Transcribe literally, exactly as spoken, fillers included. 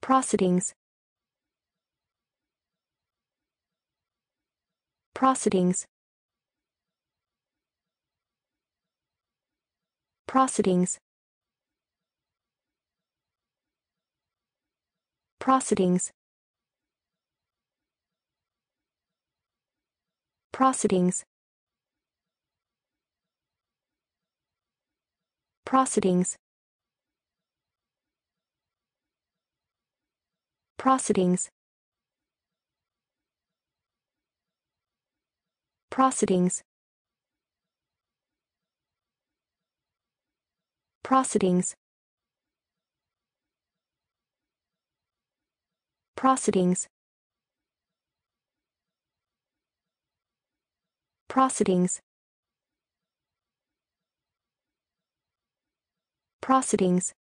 Proceedings. Proceedings. Proceedings. Proceedings. Proceedings. Proceedings. Proceedings. Proceedings. Proceedings. Proceedings. Proceedings. Proceedings.